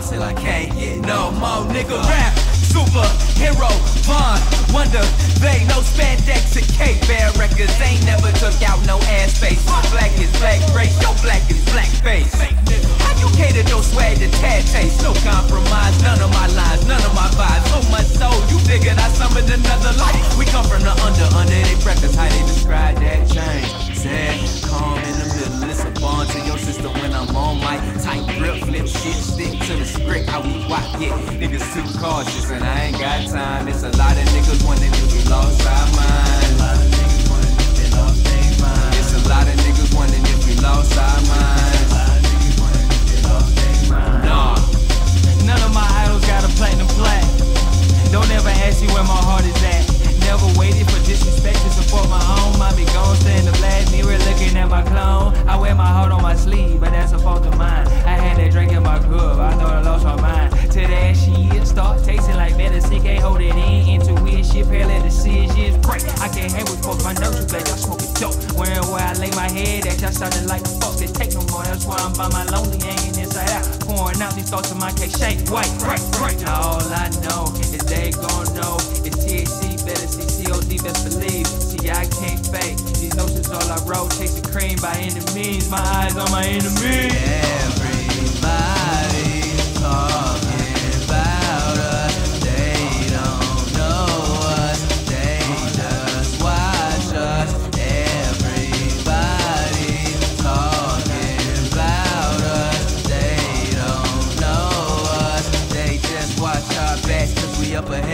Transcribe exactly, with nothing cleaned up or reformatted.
till I can't get no more. Nigga rap, superhero, Von, Wonder, they no spandex and cape. Bear records ain't never took out no ass face. Black is black race, your black is black face. How you cater your swag to tad taste? No compromise, none of my lines, none of my vibes. So much so, you figured I summoned another life. We come from the under, under they preface how they describe that change. Sad, calm in the middle, it's a bond to your sister when I'm on my tight grip, flip shit, stick to the script, how we walk it. Niggas too cautious and I ain't got time. It's a lot of niggas wondering if we lost our mind. A lot of niggas wondering if they lost their mind. It's a lot of niggas wondering if we lost our minds. A lot of niggas wondering if they lost their mind. Nah, none of my idols got a platinum plaque. Don't ever ask me where my heart is at. Never waited for disrespect to support my own. I be gon' stay in the black mirror looking at my clone. I wear my heart on my sleeve, but that's a fault of mine. I had that drink in my cup, I thought I lost my mind. To that shit, start tasting like medicine, can't hold it in. Intuition, parallel decisions, break. I can't hang with folks, my nerves too bad, y'all smoking dope. Wearing where I lay my head at, y'all starting like fuck, they take no more. That's why I'm by my lonely, hanging inside out. Pouring out these thoughts in my cake, shake, white, right, right. Now all I know is they gon' know it's T H C, better see C O D, best believe. See, I can't fake. These notions all I wrote, chasing cream by any means. My eyes on my enemies. everybody talking about us. They don't know us, they just watch us. Everybody talking about us. They don't know us, they just watch our backs cause we up ahead.